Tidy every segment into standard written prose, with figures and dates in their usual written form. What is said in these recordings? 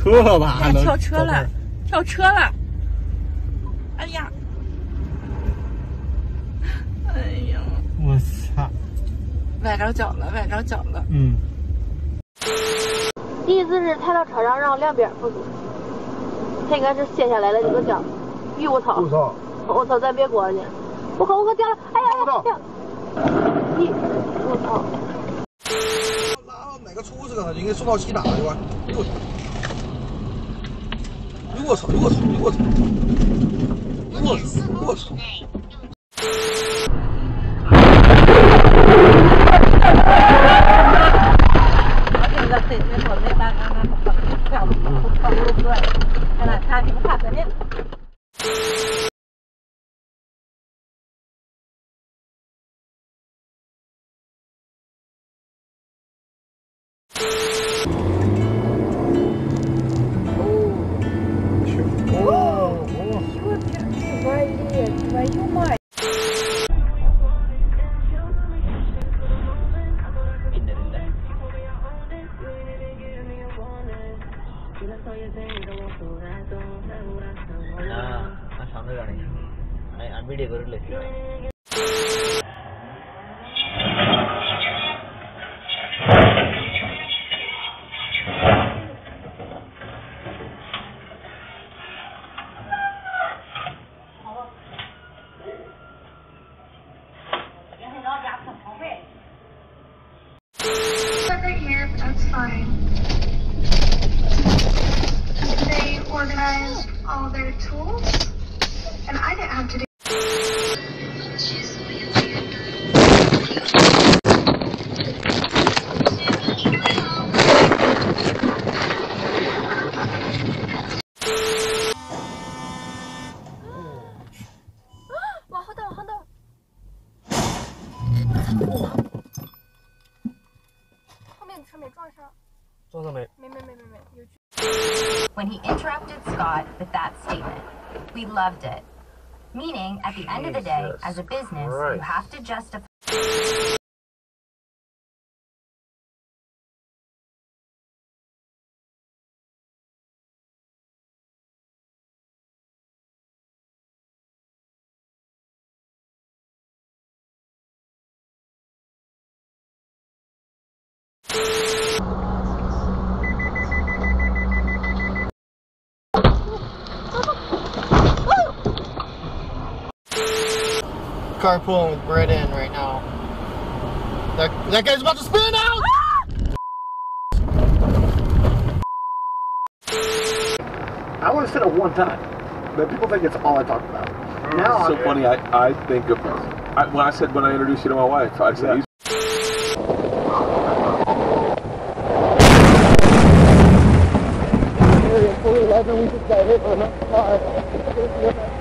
车吧？ 呀，跳车了，跳车了！哎呀，哎呀， 我操！ 崴着脚了，崴着脚了。 嗯。 第一次是踩到车上，然后两边不住，他应该是卸下来了这个叫鱼我操！我操，咱别过去！我靠掉了！哎呀掉！你我操！ 哪个出事了？应该送到西达对吧？我操！我操！我操！我操！我操！ твою мать! video करू here, but that's fine. They organized all their tools, and I didn't have to do. When he interrupted Scott with that statement, we loved it. Meaning, at the end of the day, as a business, you have to justify. Carpooling with Brett in right now. That guy's about to spin out! I only said it one time, but people think it's all I talk about. Now it's so funny. I think of when I introduced you to my wife, I said. Yeah. We just got hit with another car.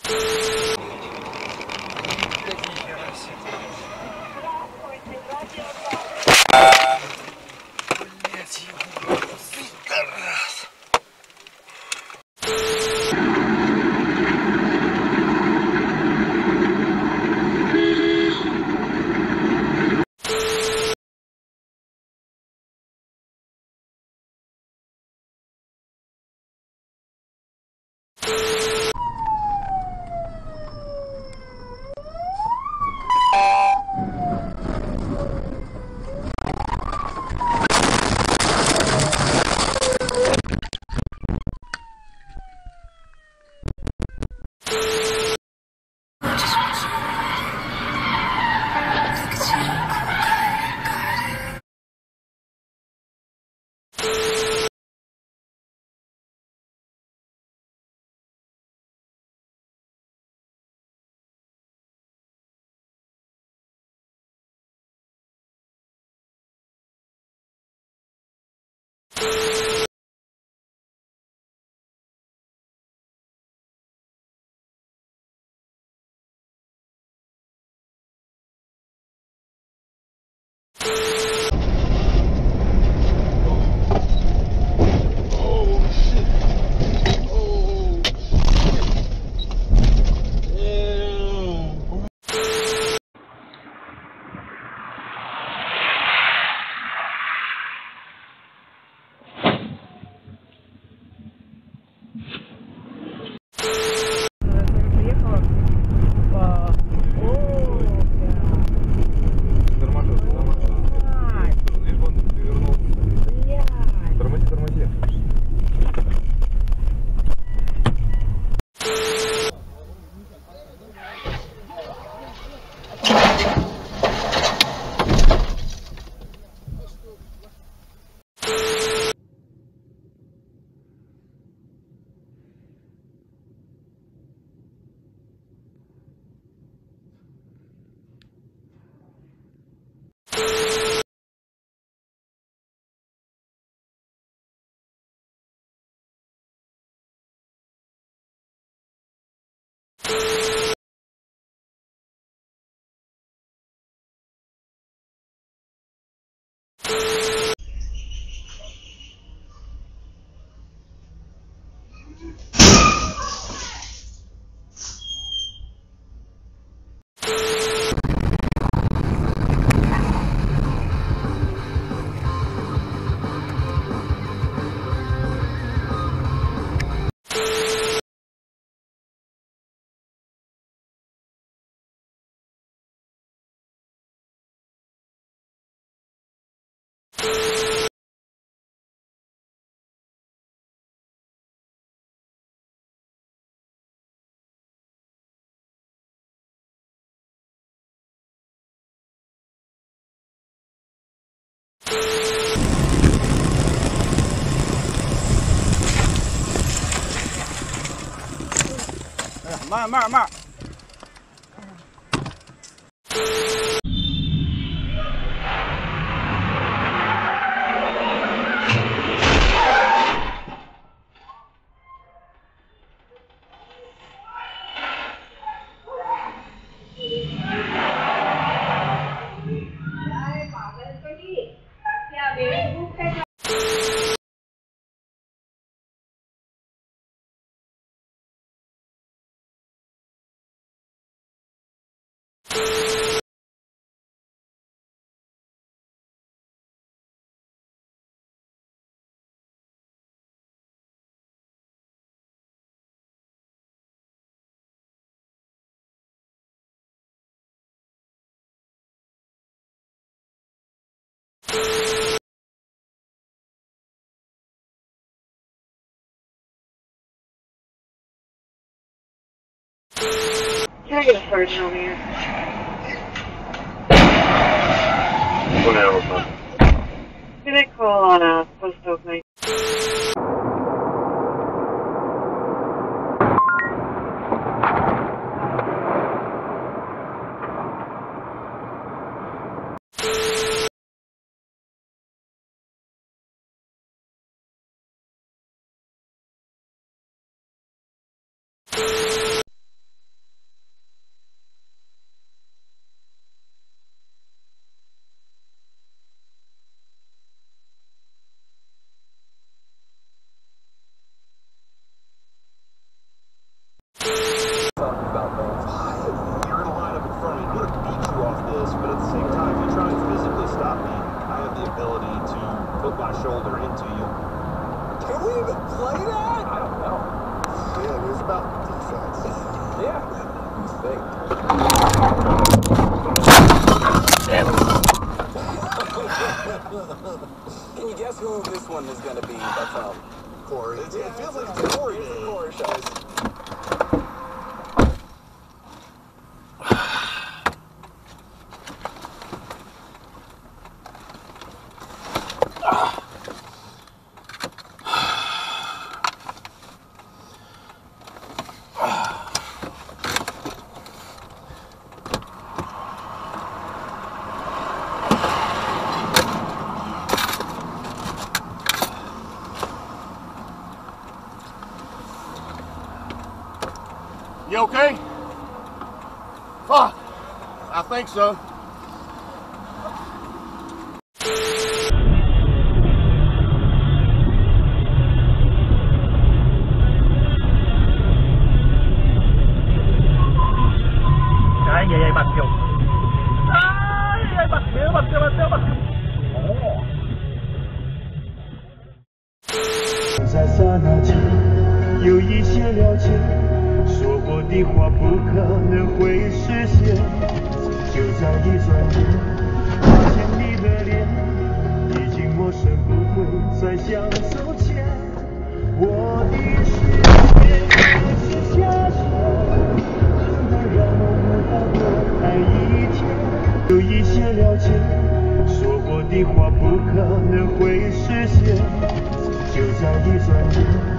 慢慢慢。 Can I get a purge on here? Can I call on a post opening? one is going to be. That's Corey. It feels like it's a Corey day. It's a Corey show. You okay? Fuck. I think so. Ai, ai, ai, bateu. Ai, ai, bateu. Oh. 在刹那间，有一些了解。 说过的话不可能会实现，就在一转眼，发现你的脸已经陌生，不会再像从前。我的世界是下雪，真的让我无法多爱一天。有一些了解，说过的话不可能会实现，就在一转眼。